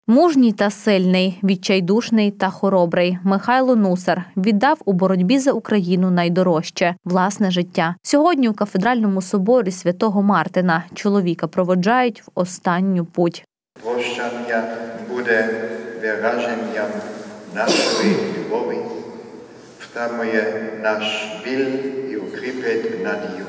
Мужній та сильний, відчайдушний та хоробрий Михайло Нусар віддав у боротьбі за Україну найдорожче – власне життя. Сьогодні у кафедральному соборі Святого Мартина чоловіка проводжають в останню путь. Прощання буде вираженням нашої любові, втамує наш біль і укріпить надію.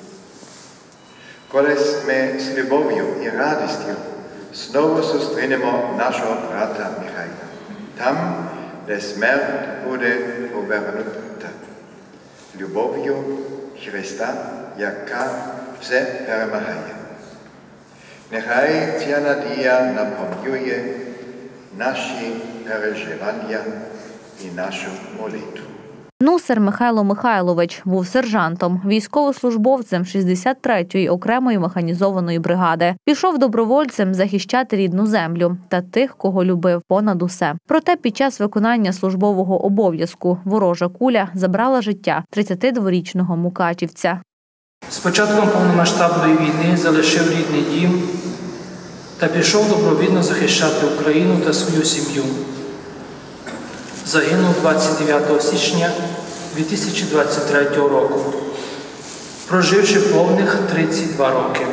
Коли ми з любов'ю і радістю знову зустрінемо нашого брата Михайла, там, де смерть буде повернута, любов'ю Христа, яка все перемагає. Нехай ця надія наповнює наші переживання і нашу молитву. Нусар Михайло Михайлович був сержантом, військовослужбовцем 63-ї окремої механізованої бригади. Пішов добровольцем захищати рідну землю та тих, кого любив понад усе. Проте під час виконання службового обов'язку ворожа куля забрала життя 32-річного мукачівця. З початком повномасштабної війни залишив рідний дім та пішов добровільно захищати Україну та свою сім'ю. Загинув 29 січня 2023 року, проживши повних 32 роки.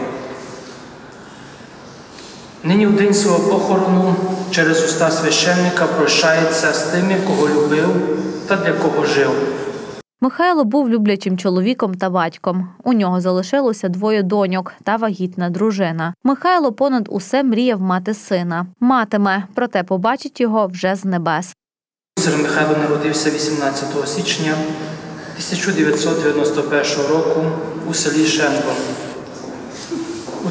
Нині в день свого похорону через уста священника прощається з тими, кого любив та для кого жив. Михайло був люблячим чоловіком та батьком. У нього залишилося 2 доньок та вагітна дружина. Михайло понад усе мріяв мати сина. Матиме, проте побачить його вже з небес. Нусар Михайло народився 18 січня 1991 року у селі Шенбо. У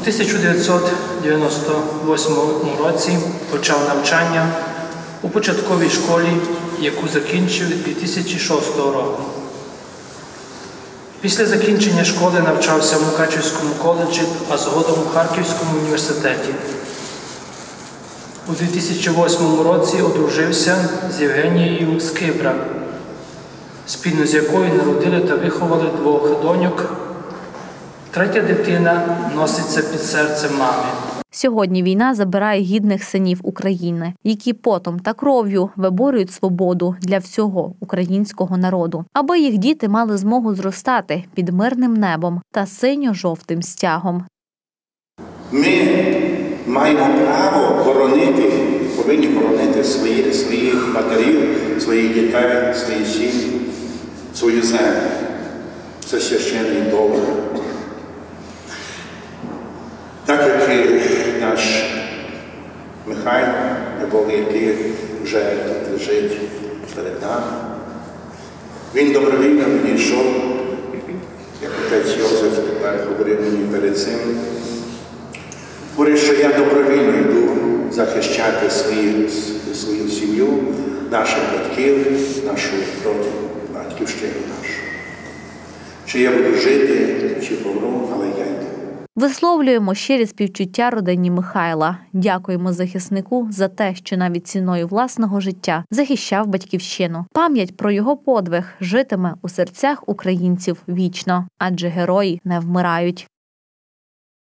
1998 році почав навчання у початковій школі, яку закінчив 2006 року. Після закінчення школи навчався в Мукачівському коледжі, а згодом у Харківському університеті. У 2008 році одружився з Євгенією Скибра, спільно з якою народили та виховали 2 доньок. 3-я дитина носиться під серцем мами. Сьогодні війна забирає гідних синів України, які потом та кров'ю виборюють свободу для всього українського народу, аби їх діти мали змогу зростати під мирним небом та синьо-жовтим стягом. Ми маємо право повинні боронити своїх матерів, своїх дітей, свої сім'ї, свою землю. Це священний долг. Так як і наш Михайло, який вже тут лежить перед нами, він добровільно відійшов, як отець Йозеф тепер говорив мені перед цим, говорить, що я добровільно йду захищати свою сім'ю, наших батьків, нашу родину, батьківщину нашу. Чи я буду жити, чи помру, але я йду. Висловлюємо щирі співчуття родині Михайла. Дякуємо захиснику за те, що навіть ціною власного життя захищав батьківщину. Пам'ять про його подвиг житиме у серцях українців вічно, адже герої не вмирають.